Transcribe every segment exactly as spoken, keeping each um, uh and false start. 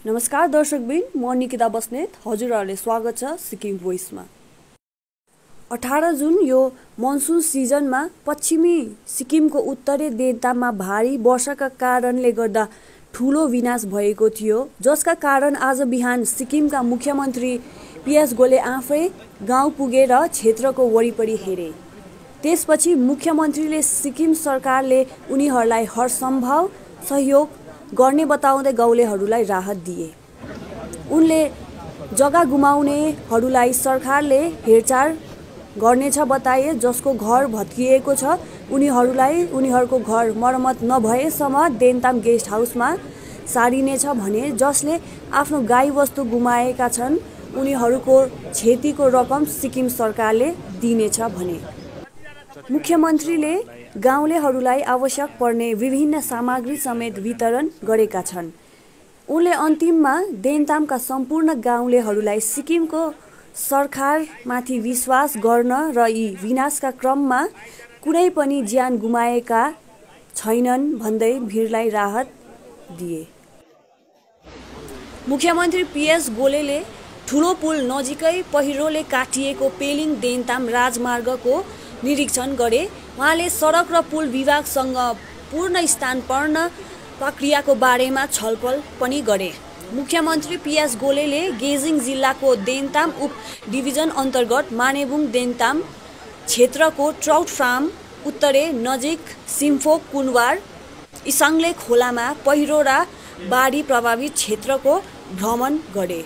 नमस्कार दर्शकबिन, म निकिता बस्नेत। हजुरहरूले स्वागत छ सिक्किम भोइसमा। अठार जुन यो मनसुन सिजनमा पश्चिमी सिक्किमको उत्तरी देन्ताममा भारी वर्षाका कारणले गर्दा ठुलो विनाश भएको थियो, जसका कारण आज बिहान सिक्किमका मुख्यमन्त्री पीएस गोले आफै गाउँ पुगेर क्षेत्रको वरिपरि हेरे। त्यसपछि मुख्यमन्त्रीले सिक्किम सरकारले उनीहरूलाई हरसम्भव सहयोग गर्ने बताउँदै गाउँलेहरूलाई राहत दिए। उनले जग्गा गुमाउनेहरूलाई सरकारले हेरचाह गर्नेछ बताए। जसको घर भत्किएको छ उनीहरूलाई उनीहरूको घर मर्मत नभएसम्म देन्ताम गेस्ट हाउसमा सारिनेछ भने। जसले आफ्नो गाईवस्तु गुमाएका छन् उनीहरूको क्षतिको रकम सिक्किम सरकारले दिनेछ भने। मुख्यमन्त्रीले गाउँलेहरूलाई आवश्यक पर्ने विभिन्न सामग्री समेत वितरण गरेका छन्। उनले अन्तिममा देन्तामका सम्पूर्ण गाउँलेहरूलाई सिक्किमको सरकारमाथि विश्वास गर्न र यी विनाशका क्रममा कुनै पनि ज्यान गुमाएका छैनन् भन्दै भिडलाई राहत दिए। मुख्यमन्त्री पीएस गोलेले ठुलो पुल नजिकै पहिरोले काटिएको पेलिङ देन्ताम राजमार्गको निरीक्षण गरे। उहाँले सडक र पुल विभागसँग पूर्ण स्थानान्तरण प्रक्रियाको बारेमा छलफल पनि गरे। मुख्यमन्त्री पीएस गोलेले गेजिङ जिल्लाको देन्ताम उप डिभिजन अन्तर्गत मानेबुङ देन्ताम क्षेत्रको ट्राउट फार्म उत्तरे नजिक सिम्फोक कुनवार इसाङ्ले खोलामा पहिरो र बाढी प्रभावित क्षेत्रको भ्रमण गरे।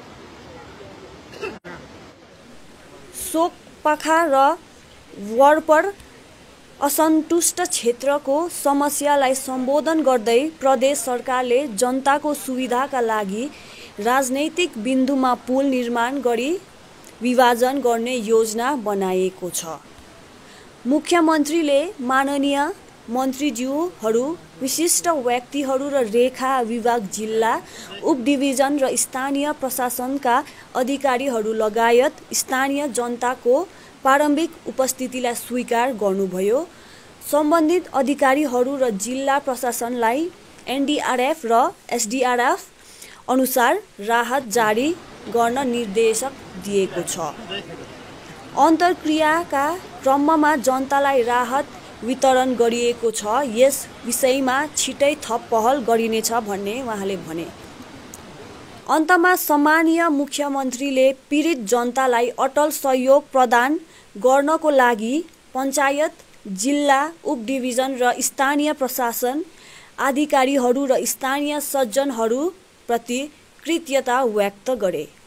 सोकपाखा र वरपर असन्तुष्ट क्षेत्रको समस्यालाई सम्बोधन गर्दै प्रदेश सरकारले जनताको सुविधाका लागि राजनैतिक बिन्दुमा पुल निर्माण गरी विभाजन गर्ने योजना बनाएको छ। मुख्यमन्त्रीले माननीय मन्त्रीज्यूहरू, विशिष्ट व्यक्तिहरू र रेखा विभाग, जिल्ला उप डिभिजन र स्थानीय प्रशासनका अधिकारीहरू लगायत स्थानीय जनताको प्रारम्भिक उपस्थितिलाई स्वीकार गर्नुभयो। सम्बन्धित अधिकारीहरू र जिल्ला प्रशासनलाई एनडीआरएफ र एसडीआरएफ अनुसार राहत जारी गर्न निर्देश दिएको छ। अन्तर्क्रियाका क्रममा जनतालाई राहत वितरण गरिएको छ। यस विषयमा छिटै थप पहल गरिनेछ भन्ने उहाँले भने। अन्तमा सम्मानीय मुख्यमन्त्रीले पीडित जनतालाई अटल सहयोग प्रदान गर्नको लागि पञ्चायत, जिल्ला उप डिभिजन र स्थानीय प्रशासन अधिकारीहरू र स्थानीय सज्जनहरूप्रति कृतज्ञता व्यक्त गरे।